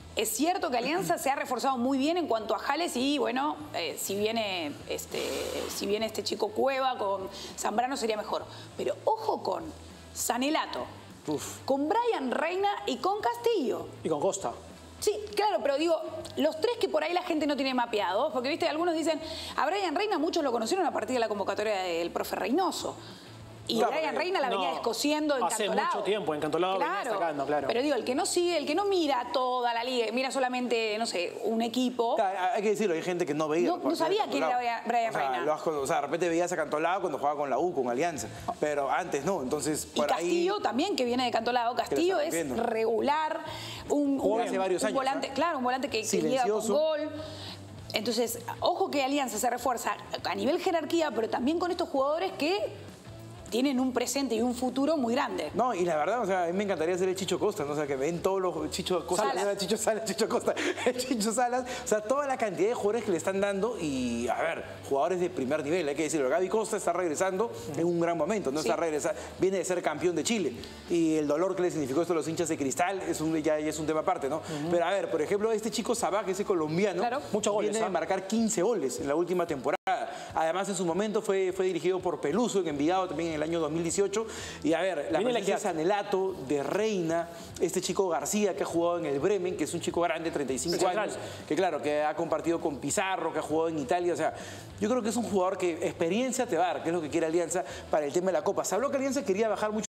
Es cierto que Alianza se ha reforzado muy bien en cuanto a Jales y, bueno, si viene este chico Cueva con Zambrano sería mejor. Pero ojo con Sanelato, con Brian Reina y con Castillo. Y con Costa. Sí, claro, pero digo, los tres que por ahí la gente no tiene mapeados, porque, viste, algunos dicen, a Brian Reina muchos lo conocieron a partir de la convocatoria del profe Reynoso. Y claro, Brian Reina la venía descosiendo en Cantolao. Hace mucho tiempo en Cantolao venía sacando, claro. Pero digo, el que no sigue, el que no mira toda la liga, mira solamente, no sé, un equipo. Claro, hay que decirlo, hay gente que no veía. No sabía quién era Brian Reina. O sea, de repente veías a Cantolao cuando jugaba con la U, con Alianza. Pero antes no, entonces por y Castillo ahí, también, que viene de Cantolao. Castillo es regular. Hace varios años, volante, claro, un volante que llega con gol. Entonces, ojo que Alianza se refuerza a nivel jerarquía, pero también con estos jugadores que tienen un presente y un futuro muy grande. No, y la verdad, o sea, a mí me encantaría ser el Chicho Costa, ¿no? O sea, que ven todos los Chicho Costa, Chicho Salas, Chicho Costa, el Chicho Salas, o sea, toda la cantidad de jugadores que le están dando y, a ver, jugadores de primer nivel, hay que decirlo. Gaby Costa está regresando en un gran momento, ¿no? Está regresando, viene de ser campeón de Chile y el dolor que le significó esto a los hinchas de Cristal ya es un tema aparte, ¿no? Pero, a ver, por ejemplo, este chico Sabaj, ese colombiano, muchos goles, viene de marcar 15 goles en la última temporada. Además, en su momento fue dirigido por Peluso, en Envigado también en el año 2018. Y a ver, la presencia de Sanelato, de Reina, este chico García que ha jugado en el Bremen, que es un chico grande, 35 años, que claro, que ha compartido con Pizarro, que ha jugado en Italia. O sea, yo creo que es un jugador que experiencia te va a dar, que es lo que quiere Alianza para el tema de la Copa. Se habló que Alianza quería bajar mucho